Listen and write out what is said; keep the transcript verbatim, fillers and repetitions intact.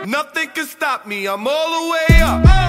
Nothing can stop me, I'm all the way up.